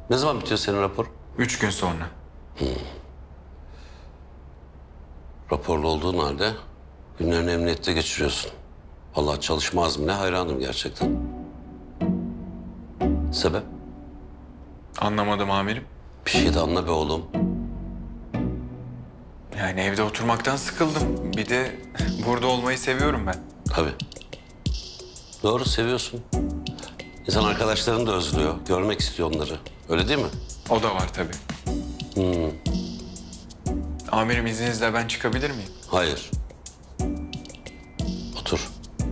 Ne zaman bitiyor senin rapor? 3 gün sonra. Raporlu olduğun halde günlerini emniyette geçiriyorsun. Vallahi çalışma azmine hayranım gerçekten. Sebep? Anlamadım amirim. Bir şey de anla be oğlum. Yani evde oturmaktan sıkıldım. Bir de burada olmayı seviyorum ben. Tabii. Doğru, seviyorsun. İnsan arkadaşlarını da özlüyor. Görmek istiyor onları. Öyle değil mi? O da var tabii. Amirim izninizle ben çıkabilir miyim? Hayır. Otur.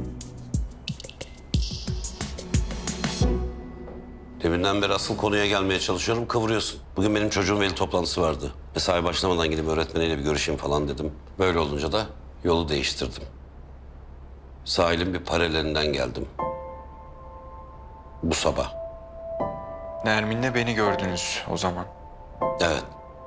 Deminden beri asıl konuya gelmeye çalışıyorum, kıvırıyorsun. Bugün benim çocuğun veli toplantısı vardı. Mesai başlamadan gidip öğretmeniyle bir görüşeyim falan dedim. Böyle olunca da yolu değiştirdim. Sahilin bir paralelinden geldim. Bu sabah. Nermin'le beni gördünüz o zaman. Evet.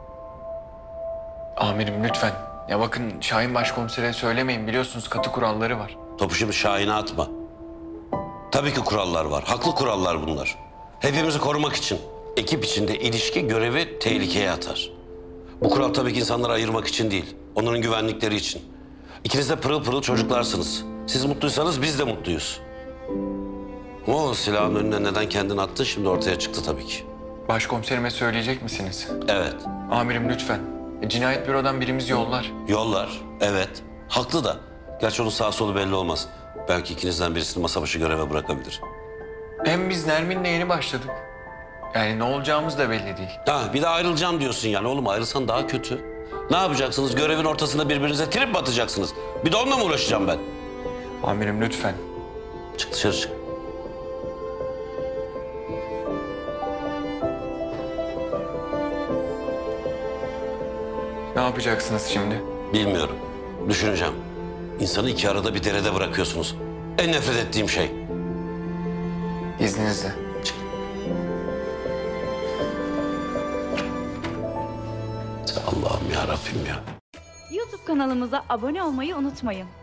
Amirim lütfen. Ya bakın Şahin Başkomiser'e söylemeyin. Biliyorsunuz katı kuralları var. Topu şimdi Şahin'e atma. Tabii ki kurallar var. Haklı kurallar bunlar. Hepimizi korumak için. Ekip içinde ilişki görevi tehlikeye atar. Bu kural tabii ki insanları ayırmak için değil. Onların güvenlikleri için. İkiniz de pırıl pırıl çocuklarsınız. Siz mutluysanız biz de mutluyuz. Ama o silahın önüne neden kendini attın şimdi ortaya çıktı tabii ki. Başkomiserime söyleyecek misiniz? Evet. Amirim lütfen. Cinayet bürodan birimiz yollar. Yollar. Evet. Haklı da. Gerçi onun sağ solu belli olmaz. Belki ikinizden birisini masa başı göreve bırakabilir. Hem biz Nermin'le yeni başladık. Yani ne olacağımız da belli değil. Ha, bir de ayrılacağım diyorsun yani. Oğlum ayrılsan daha kötü. Ne yapacaksınız? Görevin ortasında birbirinize trip mi atacaksınız? Bir de onunla mı uğraşacağım ben? Amirim lütfen. Çık dışarı çık. Ne yapacaksınız şimdi? Bilmiyorum. Düşüneceğim. İnsanı iki arada bir derede bırakıyorsunuz. En nefret ettiğim şey. İzninizle. Çık. Allah'ım ya Rabbim ya. YouTube kanalımıza abone olmayı unutmayın.